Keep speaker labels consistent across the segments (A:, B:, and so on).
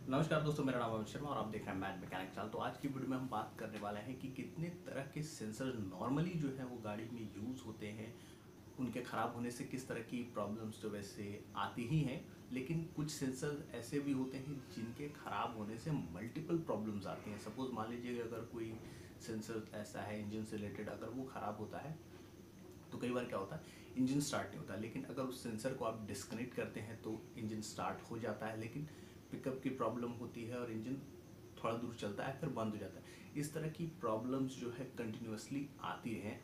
A: नमस्कार दोस्तों, मेरा नाम अमित शर्मा और आप देख रहे हैं मैथ मैकेनिक चैनल। तो आज की वीडियो में हम बात करने वाले हैं कि कितने तरह के सेंसर नॉर्मली जो है वो गाड़ी में यूज़ होते हैं। उनके ख़राब होने से किस तरह की प्रॉब्लम्स तो वैसे आती ही हैं, लेकिन कुछ सेंसर ऐसे भी होते हैं जिनके ख़राब होने से मल्टीपल प्रॉब्लम्स आती हैं। सपोज़ मान लीजिए अगर कोई सेंसर ऐसा है इंजन से रिलेटेड, अगर वो ख़राब होता है तो कई बार क्या होता है, इंजन स्टार्ट नहीं होता। लेकिन अगर उस सेंसर को आप डिस्कनेक्ट करते हैं तो इंजन स्टार्ट हो जाता है, लेकिन पिकअप की प्रॉब्लम होती है और इंजन थोड़ा दूर चलता है फिर बंद हो जाता है। इस तरह की प्रॉब्लम्स जो है कंटिन्यूअसली आती हैं।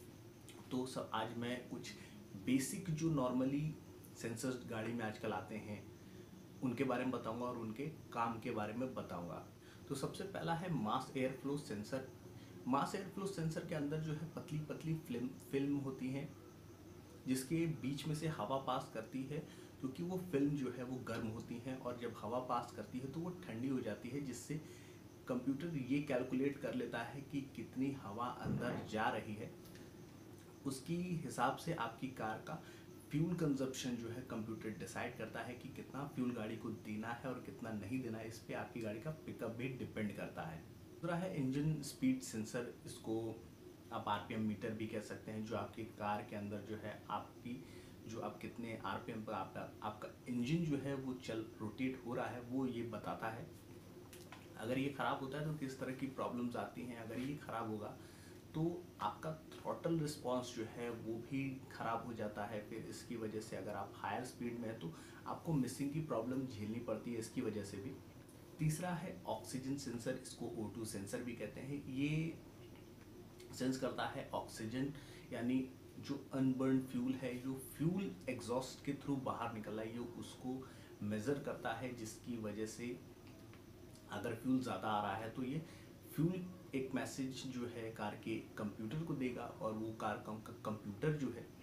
A: तो सब आज मैं कुछ बेसिक जो नॉर्मली सेंसर्स गाड़ी में आजकल आते हैं उनके बारे में बताऊंगा और उनके काम के बारे में बताऊंगा। तो सबसे पहला है mass air flow sensor. Mass air flow sensor के अंदर जो है पतली पतली फिल्म होती हैं जिसके बीच में से हवा पास करती है, क्योंकि वो फिल्म जो है वो गर्म होती है और जब हवा पास करती है तो वो ठंडी हो जाती है, जिससे कंप्यूटर ये कैलकुलेट कर लेता है कि कितनी हवा अंदर जा रही है। उसकी हिसाब से आपकी कार का फ्यूल कंजप्शन जो है कंप्यूटर डिसाइड करता है कि कितना फ्यूल गाड़ी को देना है और कितना नहीं देना है। इस पे आपकी गाड़ी का पिकअप भी डिपेंड करता है। दूसरा है इंजन स्पीड सेंसर। इसको आप आरपीएम मीटर भी कह सकते हैं, जो आपकी कार के अंदर जो है आपकी जो आप कितने आरपीएम पर आपका इंजन जो है वो रोटेट हो रहा है वो ये बताता है। अगर ये ख़राब होता है तो किस तरह की प्रॉब्लम्स आती हैं। अगर ये ख़राब होगा तो आपका थ्रॉटल रिस्पांस जो है वो भी ख़राब हो जाता है। फिर इसकी वजह से अगर आप हायर स्पीड में है तो आपको मिसिंग की प्रॉब्लम झेलनी पड़ती है इसकी वजह से भी। तीसरा है ऑक्सीजन सेंसर। इसको O2 सेंसर भी कहते हैं। ये सेंस करता है ऑक्सीजन, यानी जो अनबर्न फ्यूल है, जो फ्यूल एग्जॉस्ट के थ्रू बाहर निकल रहा है, ये उसको मेज़र करता है। जिसकी वजह से अगर फ्यूल ज़्यादा आ रहा है तो ये फ्यूल एक मैसेज जो है कार के कंप्यूटर को देगा और वो कार का कंप्यूटर जो है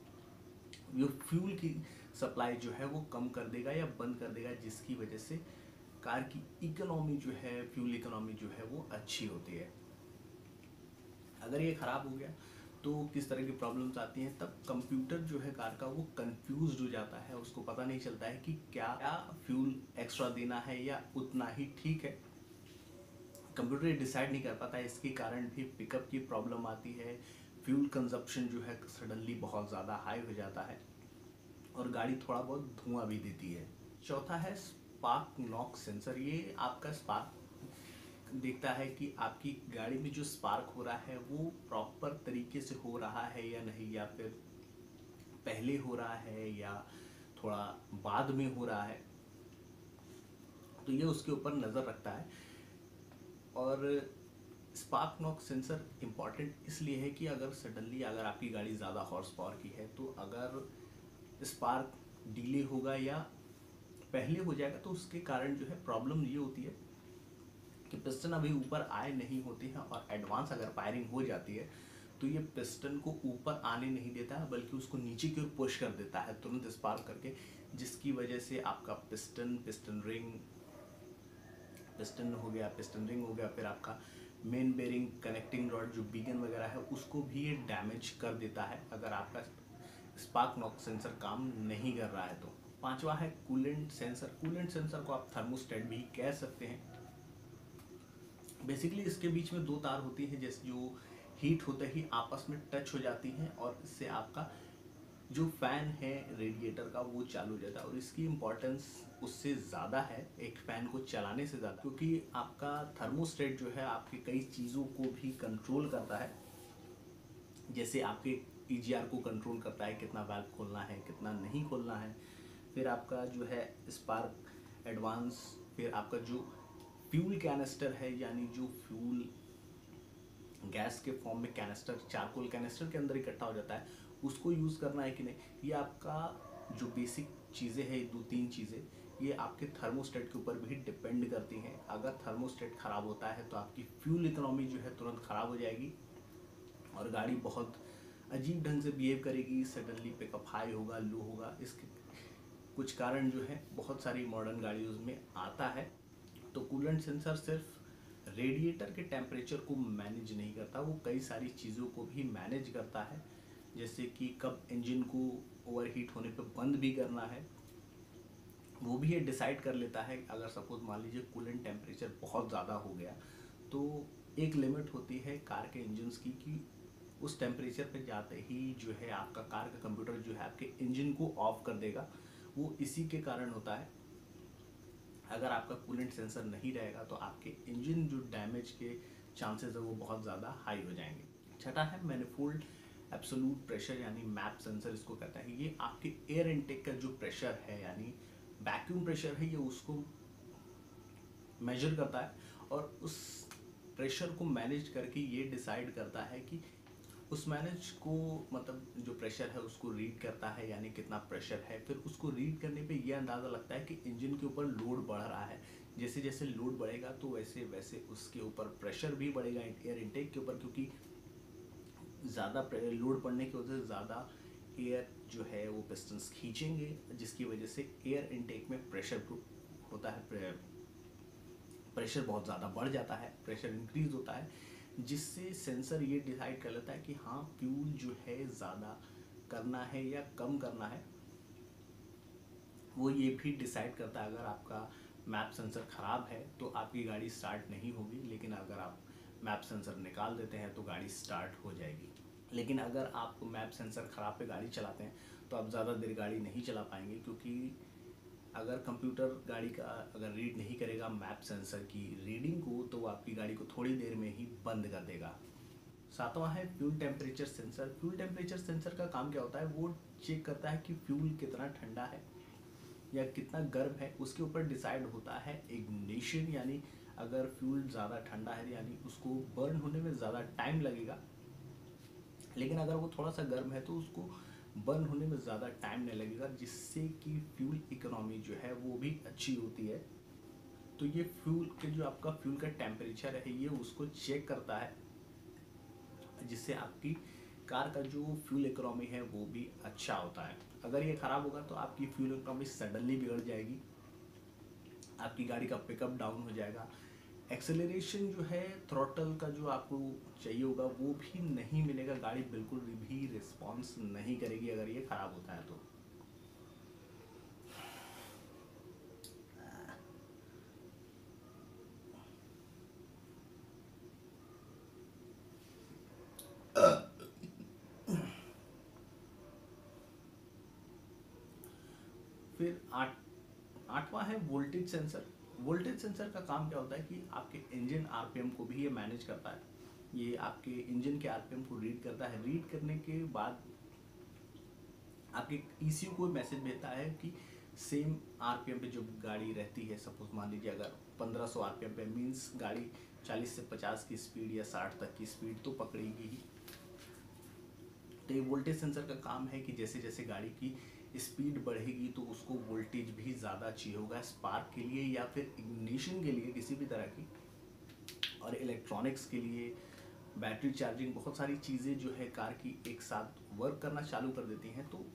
A: वो फ्यूल की सप्लाई जो है वो कम कर देगा या बंद कर देगा, जिसकी वजह से कार की इकोनॉमी जो है, फ्यूल इकोनॉमी जो है वो अच्छी होती है। अगर ये ख़राब हो गया तो किस तरह की प्रॉब्लम्स आती हैं, तब कंप्यूटर जो है कार का वो कंफ्यूज्ड हो जाता है। उसको पता नहीं चलता है कि क्या फ्यूल एक्स्ट्रा देना है या उतना ही ठीक है। कंप्यूटर ये डिसाइड नहीं कर पाता है, इसके कारण भी पिकअप की प्रॉब्लम आती है। फ्यूल कंजप्शन जो है सडनली बहुत ज़्यादा हाई हो जाता है और गाड़ी थोड़ा बहुत धुआं भी देती है। चौथा है स्पार्क नॉक सेंसर। ये आपका स्पार्क देखता है कि आपकी गाड़ी में जो स्पार्क हो रहा है वो प्रॉपर तरीके से हो रहा है या नहीं, या फिर पहले हो रहा है या थोड़ा बाद में हो रहा है। तो ये उसके ऊपर नज़र रखता है। और स्पार्क नॉक सेंसर इम्पॉर्टेंट इसलिए है कि अगर सडनली अगर आपकी गाड़ी ज़्यादा हॉर्स पावर की है तो अगर स्पार्क डिले होगा या पहले हो जाएगा तो उसके कारण जो है प्रॉब्लम ये होती है कि पिस्टन अभी ऊपर आए नहीं होते हैं और एडवांस अगर फायरिंग हो जाती है तो ये पिस्टन को ऊपर आने नहीं देता है, बल्कि उसको नीचे की ओर पुश कर देता है तुरंत स्पार्क करके, जिसकी वजह से आपका पिस्टन रिंग, पिस्टन हो गया, पिस्टन रिंग हो गया, फिर आपका मेन बेरिंग, कनेक्टिंग रॉड जो बीगन वगैरह है उसको भी ये डैमेज कर देता है अगर आपका स्पार्क नॉक सेंसर काम नहीं कर रहा है तो। पांचवा है कूलेंट सेंसर। कूलेंट सेंसर को आप थर्मोस्टेट भी कह सकते हैं। बेसिकली इसके बीच में दो तार होती हैं जैसे जो हीट होते ही आपस में टच हो जाती हैं और इससे आपका जो फैन है रेडिएटर का वो चालू हो जाता है। और इसकी इम्पोर्टेंस उससे ज़्यादा है, एक फ़ैन को चलाने से ज़्यादा, क्योंकि आपका थर्मोस्टेट जो है आपकी कई चीज़ों को भी कंट्रोल करता है। जैसे आपके EGR को कंट्रोल करता है, कितना वाल्व खोलना है कितना नहीं खोलना है। फिर आपका जो है स्पार्क एडवांस, फिर आपका जो फ्यूल कैनिस्टर है, यानी जो फ्यूल गैस के फॉर्म में कैनिस्टर, चारकोल कैनिस्टर के अंदर इकट्ठा हो जाता है, उसको यूज़ करना है कि नहीं, ये आपका जो बेसिक चीज़ें हैं, दो तीन चीज़ें, ये आपके थर्मोस्टेट के ऊपर भी डिपेंड करती हैं। अगर थर्मोस्टेट ख़राब होता है तो आपकी फ्यूल इकोनॉमी जो है तुरंत ख़राब हो जाएगी और गाड़ी बहुत अजीब ढंग से बिहेव करेगी। सडनली पिकअप हाई होगा, लो होगा। इसके कुछ कारण जो है बहुत सारी मॉडर्न गाड़ियों में आता है। तो कूलेंट सेंसर सिर्फ रेडिएटर के टेम्परेचर को मैनेज नहीं करता, वो कई सारी चीज़ों को भी मैनेज करता है। जैसे कि कब इंजन को ओवरहीट होने पर बंद भी करना है, वो भी ये डिसाइड कर लेता है। अगर सपोज मान लीजिए कूलेंट टेम्परेचर बहुत ज़्यादा हो गया, तो एक लिमिट होती है कार के इंजन्स की कि उस टेम्परेचर पे जाते ही जो है आपका कार का कंप्यूटर जो है आपके इंजन को ऑफ कर देगा। वो इसी के कारण होता है। अगर आपका कूलेंट सेंसर नहीं रहेगा तो आपके इंजन जो डैमेज के चांसेस है वो बहुत ज़्यादा हाई हो जाएंगे। छठा है मैनिफोल्ड एब्सोल्यूट प्रेशर यानी मैप सेंसर इसको कहता है। ये आपके एयर इनटेक का जो प्रेशर है यानी वैक्यूम प्रेशर है, ये उसको मेजर करता है और उस प्रेशर को मैनेज करके ये डिसाइड करता है कि उस मैनेज को मतलब जो प्रेशर है उसको रीड करता है यानी कितना प्रेशर है। फिर उसको रीड करने पे ये अंदाज़ा लगता है कि इंजन के ऊपर लोड बढ़ रहा है। जैसे जैसे लोड बढ़ेगा तो वैसे वैसे उसके ऊपर प्रेशर भी बढ़ेगा एयर इनटेक के ऊपर, क्योंकि ज़्यादा लोड पड़ने की वजह से ज़्यादा एयर जो है वो पिस्टन्स खींचेंगे, जिसकी वजह से एयर इनटेक में प्रेशर होता है, प्रेशर बहुत ज़्यादा बढ़ जाता है, प्रेशर इंक्रीज होता है, जिससे सेंसर ये डिसाइड कर लेता है कि हाँ फ्यूल जो है ज़्यादा करना है या कम करना है। वो ये भी डिसाइड करता है। अगर आपका मैप सेंसर ख़राब है तो आपकी गाड़ी स्टार्ट नहीं होगी, लेकिन अगर आप मैप सेंसर निकाल देते हैं तो गाड़ी स्टार्ट हो जाएगी। लेकिन अगर आप मैप सेंसर ख़राब पे गाड़ी चलाते हैं तो आप ज़्यादा देर गाड़ी नहीं चला पाएंगे, क्योंकि अगर कंप्यूटर गाड़ी का अगर रीड नहीं करेगा मैप सेंसर की रीडिंग को तो वो आपकी गाड़ी को थोड़ी देर में ही बंद कर देगा। सातवां है fuel temperature sensor. Fuel temperature sensor का काम क्या होता है, वो चेक करता है कि फ्यूल कितना ठंडा है या कितना गर्म है। उसके ऊपर डिसाइड होता है इग्निशन, यानी अगर फ्यूल ज़्यादा ठंडा है यानी उसको बर्न होने में ज़्यादा टाइम लगेगा, लेकिन अगर वो थोड़ा सा गर्म है तो उसको बर्न होने में ज़्यादा टाइम नहीं लगेगा, जिससे कि फ्यूल इकोनॉमी जो है वो भी अच्छी होती है। तो ये फ्यूल के जो आपका फ्यूल का टेम्परेचर है ये उसको चेक करता है, जिससे आपकी कार का जो फ्यूल इकोनॉमी है वो भी अच्छा होता है। अगर ये ख़राब होगा तो आपकी फ्यूल इकोनॉमी सडनली बिगड़ जाएगी, आपकी गाड़ी का पिकअप डाउन हो जाएगा, एक्सेलरेशन जो है थ्रॉटल का जो आपको चाहिए होगा वो भी नहीं मिलेगा, गाड़ी बिल्कुल भी रिस्पॉन्स नहीं करेगी अगर ये ख़राब होता है तो। फिर आठवां है वोल्टेज सेंसर। वोल्टेज सेंसर का काम क्या होता है कि आपके इंजन आरपीएम को भी ये मैनेज करता है। ये आपके इंजन के आरपीएम को रीड करता है। रीड करने के बाद आपके ईसीयू को मैसेज भेजता है कि सेम आरपीएम पे जो गाड़ी रहती है, सपोज मान लीजिए अगर 1500 आरपीएम पे, मीन्स गाड़ी 40 से 50 की स्पीड या 60 तक की स्पीड तो पकड़ेगी ही। तो ये वोल्टेज सेंसर का काम है कि जैसे जैसे गाड़ी की स्पीड बढ़ेगी तो उसको वोल्टेज भी ज़्यादा चाहिए होगा स्पार्क के लिए या फिर इग्निशन के लिए किसी भी तरह की, और इलेक्ट्रॉनिक्स के लिए, बैटरी चार्जिंग, बहुत सारी चीज़ें जो है कार की एक साथ वर्क करना चालू कर देती हैं। तो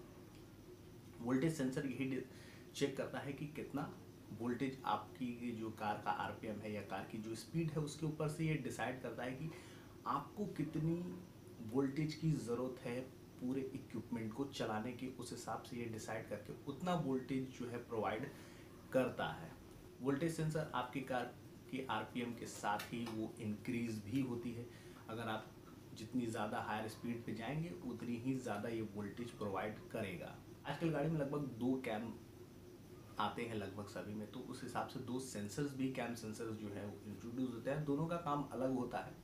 A: वोल्टेज सेंसर यही चेक करता है कि कितना वोल्टेज आपकी जो कार का आरपीएम है या कार की जो स्पीड है उसके ऊपर से ये डिसाइड करता है कि आपको कितनी वोल्टेज की ज़रूरत है पूरे इक्विपमेंट को चलाने की। उस हिसाब से ये डिसाइड करके उतना वोल्टेज जो है प्रोवाइड करता है। वोल्टेज सेंसर आपकी कार के आरपीएम के साथ ही वो इंक्रीज भी होती है। अगर आप जितनी ज़्यादा हायर स्पीड पे जाएंगे उतनी ही ज़्यादा ये वोल्टेज प्रोवाइड करेगा। आजकल गाड़ी में लगभग 2 कैम आते हैं लगभग सभी में, तो उस हिसाब से 2 सेंसर्स भी, कैम सेंसर्स जो है वो इंट्रोड्यूस होते हैं। दोनों का काम अलग होता है।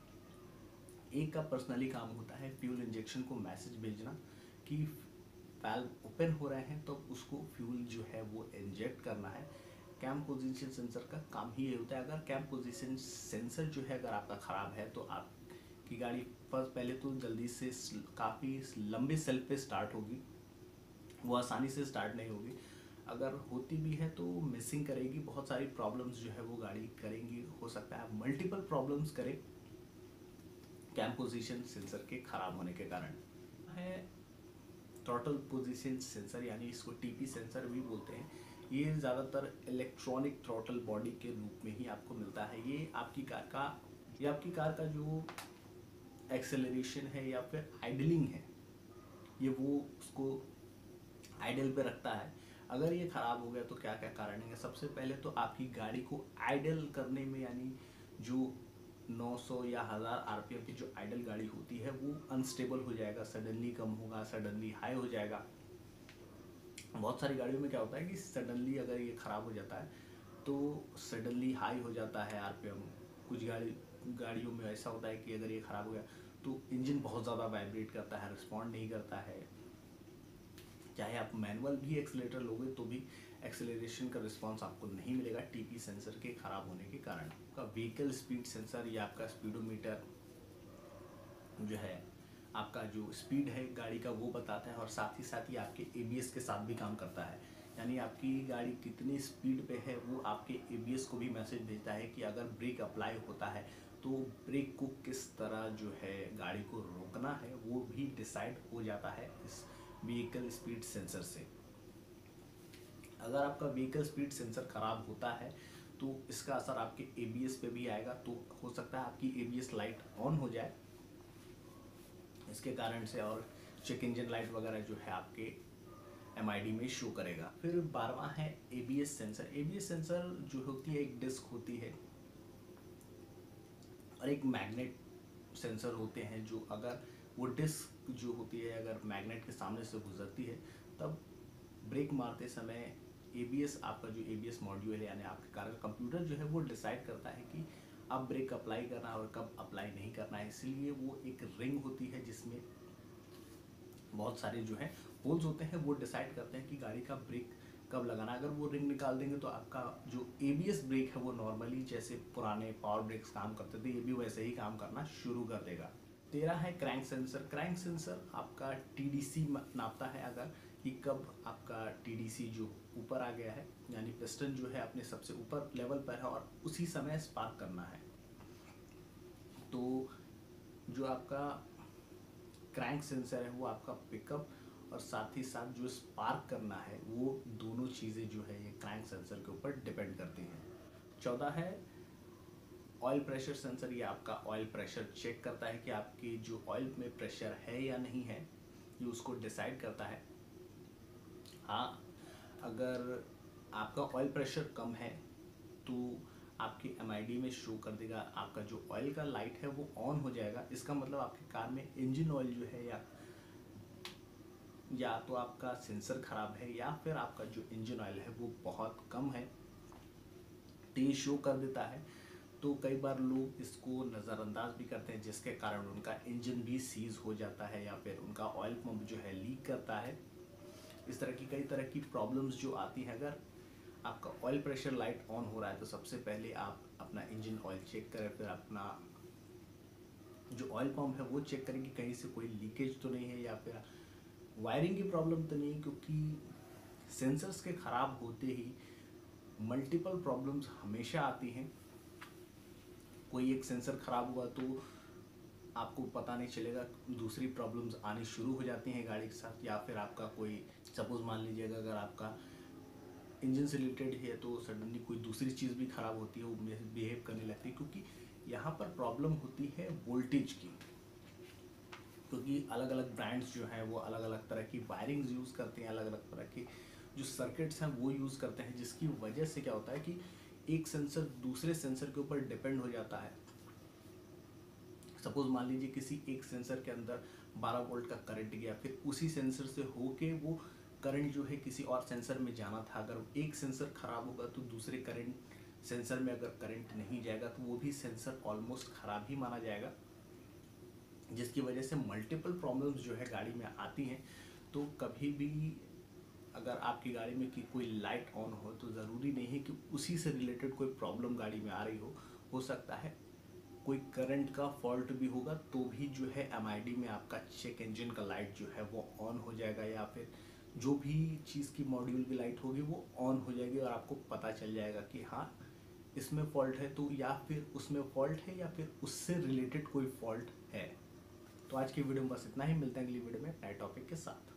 A: एक का पर्सनली काम होता है फ्यूल इंजेक्शन को मैसेज भेजना कि वाल्व ओपन हो रहे हैं तो उसको फ्यूल जो है वो इंजेक्ट करना है। कैम पोजीशन सेंसर का काम ही ये होता है। अगर कैम पोजीशन सेंसर जो है अगर आपका ख़राब है तो आपकी गाड़ी पहले तो जल्दी से काफ़ी लंबे सेल्फ पे स्टार्ट होगी, वो आसानी से स्टार्ट नहीं होगी। अगर होती भी है तो मिसिंग करेगी, बहुत सारी प्रॉब्लम्स जो है वो गाड़ी करेंगी। हो सकता है मल्टीपल प्रॉब्लम्स करे कैम पोजीशन सेंसर के ख़राब होने के कारण। है थ्रॉटल पोजीशन सेंसर यानी इसको टीपी सेंसर भी बोलते हैं। ये ज़्यादातर इलेक्ट्रॉनिक थ्रॉटल बॉडी के रूप में ही आपको मिलता है। ये आपकी कार का जो एक्सेलरेशन है या फिर आइडलिंग है ये वो उसको आइडल पे रखता है। अगर ये ख़राब हो गया तो क्या क्या कारण है? सबसे पहले तो आपकी गाड़ी को आइडल करने में, यानी जो 900 या 1000 आरपीएम की जो आइडल गाड़ी होती है वो अनस्टेबल हो जाएगा, सडनली कम होगा, सडनली हाई हो जाएगा। बहुत सारी गाड़ियों में क्या होता है कि सडनली अगर ये ख़राब हो जाता है तो सडनली हाई हो जाता है आरपीएम। कुछ गाड़ियों में ऐसा होता है कि अगर ये ख़राब हो गया तो इंजन बहुत ज़्यादा वाइब्रेट करता है, रिस्पॉन्ड नहीं करता है। चाहे आप मैनुअल भी एक्सीलरेटर लोगे तो भी एक्सेलरेशन का रिस्पांस आपको नहीं मिलेगा टीपी सेंसर के ख़राब होने के कारण। आपका व्हीकल स्पीड सेंसर या आपका स्पीडोमीटर जो है, आपका जो स्पीड है गाड़ी का वो बताता है, और साथ ही आपके एबीएस के साथ भी काम करता है। यानी आपकी गाड़ी कितनी स्पीड पे है वो आपके एबीएस को भी मैसेज भेजता है कि अगर ब्रेक अप्लाई होता है तो ब्रेक को किस तरह जो है गाड़ी को रोकना है वो भी डिसाइड हो जाता है इस व्हीकल स्पीड सेंसर से। अगर आपका व्हीकल स्पीड सेंसर ख़राब होता है तो इसका असर आपके एबीएस पे भी आएगा। तो हो सकता है आपकी एबीएस लाइट ऑन हो जाए इसके कारण से, और चेक इंजन लाइट वगैरह जो है आपके एमआईडी में शो करेगा। फिर 12वां है एबीएस सेंसर। एबीएस सेंसर जो होती है एक डिस्क होती है और एक मैग्नेट सेंसर होते हैं, जो अगर वो डिस्क जो होती है अगर मैग्नेट के सामने से गुजरती है तब ब्रेक मारते समय एबीएस, आपका जो एबीएस मॉड्यूल है यानी आपके कार का कंप्यूटर जो है वो डिसाइड करता है कि अब ब्रेक अप्लाई करना है और कब अप्लाई नहीं करना है। इसलिए वो एक रिंग होती है जिसमें बहुत सारे जो है होल्स होते हैं, वो डिसाइड करते हैं कि गाड़ी का ब्रेक कब लगाना। अगर वो रिंग निकाल देंगे तो आपका जो एबीएस ब्रेक है वो नॉर्मली जैसे पुराने पावर ब्रेक्स काम करते थे ये भी वैसे ही काम करना शुरू कर देगा। 13 है क्रैंक सेंसर। क्रैंक सेंसर आपका टीडीसी नापता है अगर कि कब आपका टीडीसी जो ऊपर आ गया है, यानी पिस्टन जो है अपने सबसे ऊपर लेवल पर है और उसी समय स्पार्क करना है। तो जो आपका क्रैंक सेंसर है वो आपका पिकअप और साथ ही साथ जो स्पार्क करना है वो दोनों चीज़ें जो है ये क्रैंक सेंसर के ऊपर डिपेंड करती हैं। 14 है ऑयल प्रेशर सेंसर। ये आपका ऑयल प्रेशर चेक करता है कि आपकी जो ऑयल में प्रेशर है या नहीं है, ये उसको डिसाइड करता है। हाँ, अगर आपका ऑयल प्रेशर कम है तो आपके एमआईडी में शो कर देगा, आपका जो ऑयल का लाइट है वो ऑन हो जाएगा। इसका मतलब आपकी कार में इंजन ऑयल जो है या तो आपका सेंसर ख़राब है या फिर आपका जो इंजन ऑयल है वो बहुत कम है, तो ये शो कर देता है। तो कई बार लोग इसको नज़रअंदाज भी करते हैं जिसके कारण उनका इंजन भी सीज हो जाता है या फिर उनका ऑयल पंप जो है लीक करता है। इस तरह की कई तरह की प्रॉब्लम्स जो आती हैं। अगर आपका ऑयल प्रेशर लाइट ऑन हो रहा है तो सबसे पहले आप अपना इंजन ऑयल चेक करें, फिर अपना जो ऑयल पंप है वो चेक करें कि कहीं से कोई लीकेज तो नहीं है या फिर वायरिंग की प्रॉब्लम तो नहीं है, क्योंकि सेंसर्स के ख़राब होते ही मल्टीपल प्रॉब्लम्स हमेशा आती हैं। कोई एक सेंसर ख़राब हुआ तो आपको पता नहीं चलेगा, दूसरी प्रॉब्लम्स आनी शुरू हो जाती हैं गाड़ी के साथ। या फिर आपका कोई सपोज़ मान लीजिएगा अगर आपका इंजन से रिलेटेड है तो सडनली कोई दूसरी चीज़ भी ख़राब होती है, वो बिहेव करने लगती है। क्योंकि यहाँ पर प्रॉब्लम होती है वोल्टेज की, क्योंकि अलग अलग ब्रांड्स जो हैं वो अलग अलग तरह की वायरिंग्स यूज़ करते हैं, अलग अलग तरह के जो सर्किट्स हैं वो यूज़ करते हैं, जिसकी वजह से क्या होता है कि एक सेंसर दूसरे सेंसर के ऊपर डिपेंड हो जाता है। सपोज़ मान लीजिए किसी एक सेंसर के अंदर 12 वोल्ट का करंट गया, फिर उसी सेंसर से होके वो करंट जो है किसी और सेंसर में जाना था। अगर एक सेंसर ख़राब होगा तो दूसरे करंट सेंसर में अगर करंट नहीं जाएगा तो वो भी सेंसर ऑलमोस्ट ख़राब ही माना जाएगा, जिसकी वजह से मल्टीपल प्रॉब्लम्स जो है गाड़ी में आती हैं। तो कभी भी अगर आपकी गाड़ी में कि कोई लाइट ऑन हो तो ज़रूरी नहीं है कि उसी से रिलेटेड कोई प्रॉब्लम गाड़ी में आ रही हो सकता है कोई करंट का फॉल्ट भी होगा तो भी जो है एमआईडी में आपका चेक इंजन का लाइट जो है वो ऑन हो जाएगा, या फिर जो भी चीज़ की मॉड्यूल की लाइट होगी वो ऑन हो जाएगी और आपको पता चल जाएगा कि हाँ इसमें फॉल्ट है, तो या फिर उसमें फॉल्ट है या फिर उससे रिलेटेड कोई फॉल्ट है। तो आज की वीडियो में बस इतना ही, मिलते हैं अगली वीडियो में नए टॉपिक के साथ।